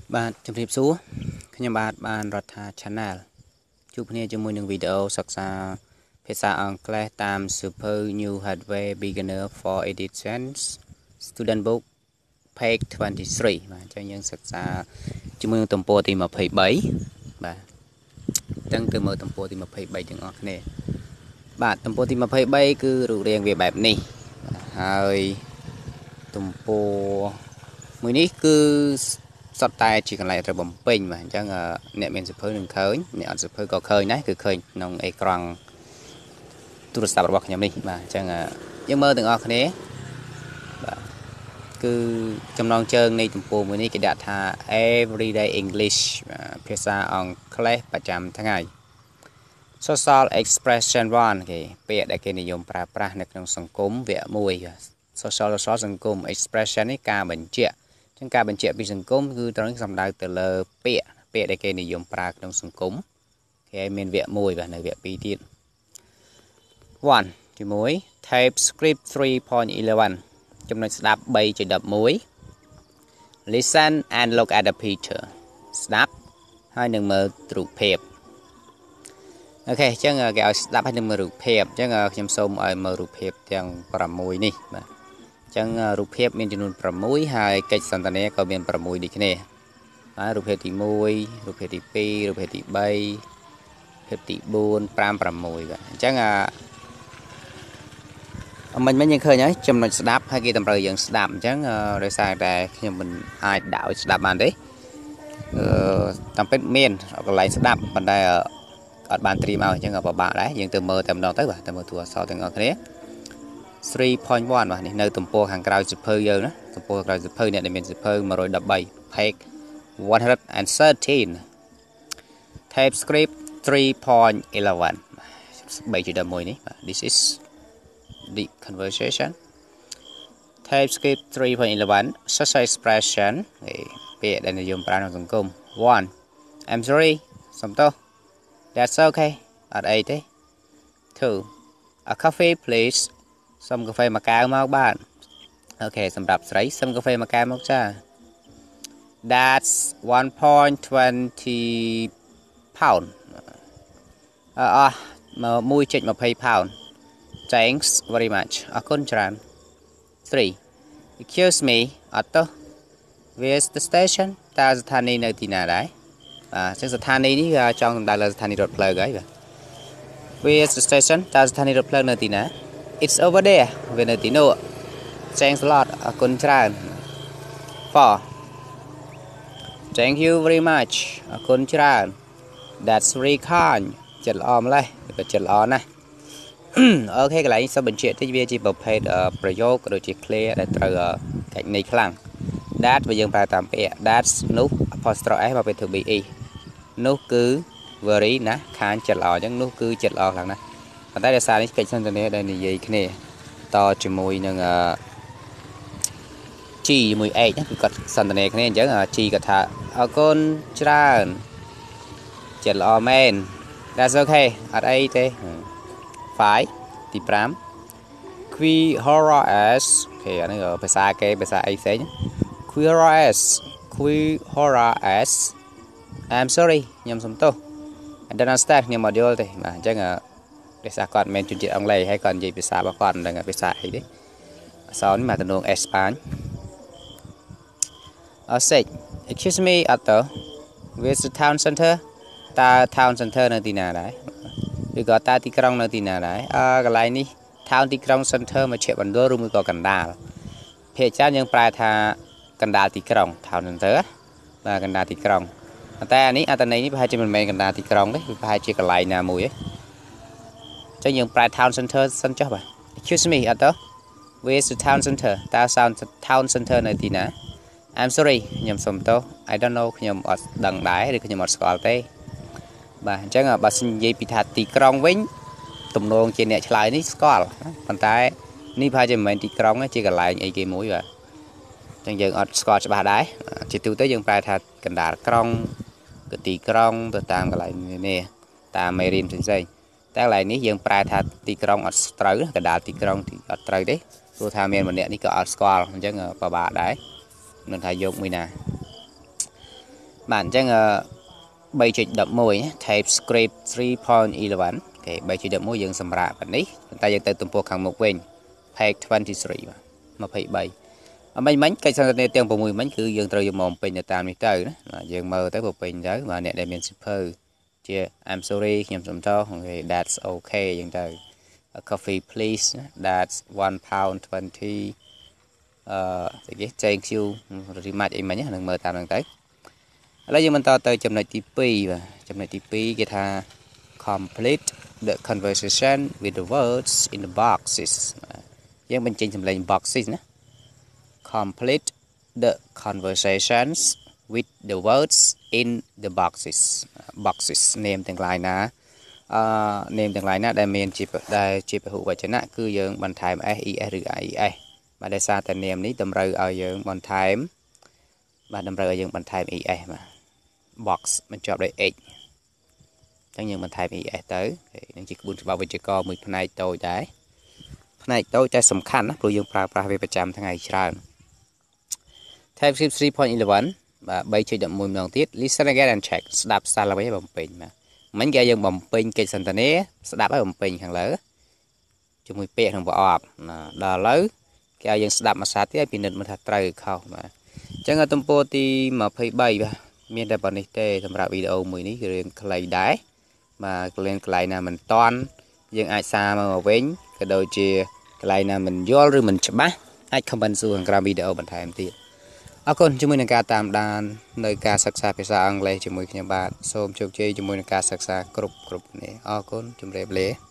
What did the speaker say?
បាទជំរាបសួរខ្ញុំបាទបានរដ្ឋា Channel ជួបគ្នាជាមួយនឹងវីដេអូសិក្សាភាសាអង់គ្លេសតាមសៀវភៅ New Hardware Beginner for Editions Student Book Page 23 បាទអញ្ចឹងយើងសិក្សាជាមួយនឹងទំព័រទី23បាទអញ្ចឹងទៅមើលទំព័រទី23ទាំងអស់គ្នាបាទទំព័រទី23គឺរូបរាងវាបែបនេះហើយទំព័រមួយនេះគឺសតតែជាកន្លែងត្រូវបំពេញបាទអញ្ចឹងអ្នកមានសៀវភៅនឹងឃើញអ្នកអត់សៀវភៅក៏ឃើញដែរគឺឃើញក្នុងអេក្រង់ទូរស័ព្ទរបស់ខ្ញុំនេះបាទអញ្ចឹងយើងមើលទាំងអស់គ្នាបាទគឺចំណងជើងនៃទំព័រមួយនេះគេដាក់ថា Everyday English ភាសាអង់គ្លេសប្រចាំថ្ងៃ Social Expression 1គេពាក្យដែលគេនិយមប្រើប្រាស់នៅក្នុងសង្គមវគ្គ1 Social សង្គម Expression នេះការបញ្ជាក់ការបញ្ជាក់ពីសង្គមគឺត្រង់សំដៅទៅលើពាក្យដែលគេនិយមប្រើក្នុងសង្គមគេមានវគ្គ1បាទនៅវគ្គ2ទៀត1ទី1 Type Script 3.11 ចំណុចស្ដាប់ 3.11 Listen and look at the picture ស្ដាប់ហើយនឹងមើលរូបភាពអូខេអញ្ចឹងគេឲ្យស្ដាប់ហើយនឹងមើលរូបភាពអញ្ចឹងខ្ញុំសូមឲ្យមើលរូបភាពទាំង6នេះបាទអញ្ចឹងរូបភាពមានចំនួន6ហើយកិច្ចសន្ទនាក៏មាន6ដូចគ្នាបាទរូបភាពទី1រូបភាពទី2រូបភាពទី3ភាពទី4 5 6បាទអញ្ចឹងមិញយើងឃើញហើយចំណុចស្ដាប់ហើយគេតម្រូវយើងស្ដាប់អញ្ចឹងដោយសារតែខ្ញុំមិនអាចដាក់ឲ្យស្ដាប់បានទេតាមពិតមានកន្លែងស្ដាប់ប៉ុន្តែអត់បានត្រៀមឲ្យអញ្ចឹងក៏ពិបាកដែរយើងទៅមើលតែម្ដងទៅបាទទៅមើលតួអក្សរទាំងអស់គ្នា3.1 បាទនេះនៅទំព័រខាងក្រៅសៀវភៅយើងណាទំព័រក្រៅសៀវភៅអ្នកដែលមានសៀវភៅ113 page 113 TypeScript 3.11 3.11 នេះបាទ this is the conversation TypeScript 3.11 social expression ពាក្យដែលនិយមប្រើក្នុងសង្គម 1 I'm sorry សំទោស that's okay អត់អីទេ 2 a coffee please សុំកាហ្វេមួយកែវមកបាទអូខេសម្រាប់ស្រីសុំកាហ្វេមួយកែវមកចា That's 1.20 pound 1.20 pound Thanks very much អរគុណច្រើន 3 Excuse me អត់ទោស Where's the station តើស្ថានីយ៍នៅទីណាដែរបាទចឹងស្ថានីយ៍នេះវាចង់សំដៅលើស្ថានីយ៍រថភ្លើងហើយបាទ Where's the station តើស្ថានីយ៍រថភ្លើងនៅទីណា It's over there វានៅទីនោះ Thanks a lot អរគុណច្រើន 4 Thank you very much អរគុណច្រើន That's very kind ចិត្តល្អម្ល៉េះក៏ចិត្តល្អណាស់អូខេកន្លែងសូមបញ្ជាក់តិចវាជាប្រភេទប្រយោគក៏ដូចជា clear ដែលត្រូវកិច្ចន័យខ្លាំង That បើយើងប្រើតាមពាក្យ That's នោះ apostrophe s មកពេលធ្វើ be នោះគឺ very ណាស់ខានចិត្តល្អអញ្ចឹងនោះគឺចិត្តល្អខ្លាំងណាស់ប៉ុន្តែដោយសារនេះកិច្ចសន្ទនាដែលនិយាយគ្នាតជាមួយនឹងG ជាមួយ H គឺគាត់សន្ទនាគ្នាអញ្ចឹង G គាត់ថាអរគុណច្រើនចិត្តល្អមែន That's okay អត់អីទេ5ទី5 Quihora-s អូខេអានេះភាសាគេភាសាអីផ្សេង Quihora-s I'm sorry ខ្ញុំសុំទោស I don't understand ខ្ញុំអត់យល់ទេបាទអញ្ចឹងភាសាគាត់មិនមែនជនជាតិអង់គ្លេសហើយគាត់និយាយភាសារបស់គាត់មិនដឹងភាសាអីទេអក្សរនេះមកតំណងអេស្ប៉ាញ6 Excuse me អត់ទៅ Where's the town center តើ town center នៅទីណាដែរឬក៏តើទីក្រុងនៅទីណាដែរកន្លែងនេះ town ទីក្រុង center មជ្ឈមណ្ឌលឬមួយក៏កណ្ដាលភាគច្រើនយើងប្រែថាកណ្ដាលទីក្រុង town center បាទកណ្ដាលទីក្រុងតែអានេះអត្ថន័យនេះប្រហែលជាមិនមែនកណ្ដាលទីក្រុងទេវាប្រហែលជាកន្លែងណាមួយទេអញ្ចឹងយើងប្រែ town center សិនចុះបាទ Excuse me អត់ទៅ Where's the town center តើ town center នៅទីណា I'm sorry ខ្ញុំសុំទោស I don't know ខ្ញុំអត់ដឹងដែរឬខ្ញុំអត់ស្គាល់ទេបាទអញ្ចឹងបើនិយាយពីថាទីក្រុងវិញទំនងជាអ្នកឆ្លើយនេះស្គាល់ប៉ុន្តែនេះប្រហែលជាមិនមែនទីក្រុងទេជាកន្លែងអីគេមួយបាទអញ្ចឹងយើងអត់ស្គាល់ច្បាស់ដែរជាទូទៅយើងប្រែថាកណ្ដាលក្រុងគឺទីក្រុងទៅតាមកន្លែងនេះតាមមេរៀនផ្សេងៗតែកន្លែងនេះយើងប្រែថាទីក្រុងអត់ត្រូវកណ្ដាលទីក្រុងអត់ត្រូវទេព្រោះថាមានម្នាក់នេះក៏អត់ស្គាល់អញ្ចឹងពិបាកដែរមិនថាយកមួយណា bạn chẳng 3.11 TypeScript 3.11 គេ3.11យើងសម្រាប់នេះតែយើងទៅទំព័រខាងមុខវិញ page 23 23មិញកិច្ចសន្ទនាទាំង6មិញគឺយើងត្រូវយកមកពេញទៅតាមនេះទៅណាយើងមើលទៅពេញទៅបាទអ្នកដែលមានសិភៅជា I'm sorry ខ្ញុំសុំទោស that's okay អញ្ចឹងទៅ a coffee please that's £1.20 thank you very much អីមិញហ្នឹងមើលតាមហ្នឹងទៅឥឡូវយើងបន្តទៅចំណុចទី2បាទចំណុចទី2គេថា complete the conversation with the words in the boxes យើងបញ្ចេញសម្លេង boxes ណា complete the conversations with the words in the boxes name ទាំងឡាយណាname ទាំងឡាយណាដែលមានជាពហុវចនៈគឺយើងបន្ថែម s es ឬ ies បាទដោយសារតែ name នេះតម្រូវឲ្យយើងបន្ថែមបាទតម្រូវឲ្យយើងបន្ថែម es បាទ box បញ្ចប់ដោយ x អញ្ចឹងយើងបន្ថែម es ទៅនឹងជាក្បួនច្បាប់វេយ្យាករណ៍មួយផ្នែកតូចដែរផ្នែកតូចតែសំខាន់ណាព្រោះយើងប្រើប្រាស់វាប្រចាំថ្ងៃច្រើន TypeScript 3.11 បាទ 3.11 ម្ដងទៀត listen again and check ស្ដាប់សាឡអ្វីបំពេញបាទមិញគេយើងបំពេញកិច្ចសន្ទនាស្ដាប់ហើយបំពេញខាងលើជាមួយពាក្យក្នុងប្រអប់ដល់ឥឡូវគេឲ្យយើងស្ដាប់មួយសារទៀតឲ្យពិនិត្យមើលថាត្រូវឬខុសបាទអញ្ចឹងទំព័រទី23បាទមានតែប៉ុណ្្នេះទេសម្រាប់វីដេអូមួយនេះគឺរឿងខ្លីដែរបាទកន្លែងណាមិនតាន់យើងអាចសារមកវិញក៏ដូចជាកន្លែងណាមិនយល់ឬមិនច្បាស់អាច comment សួរខាងក្រោមវីដេអូបន្ថែមទៀតអរគុណជាមួយនឹងការតាមដាននៅការសិក្សាភាសាអង់គ្លេសជាមួយខ្ញុំបាទសូមជោគជ័យជាមួយនឹងការសិក្សាគ្រប់គ្នាអរគុណជម្រាបលា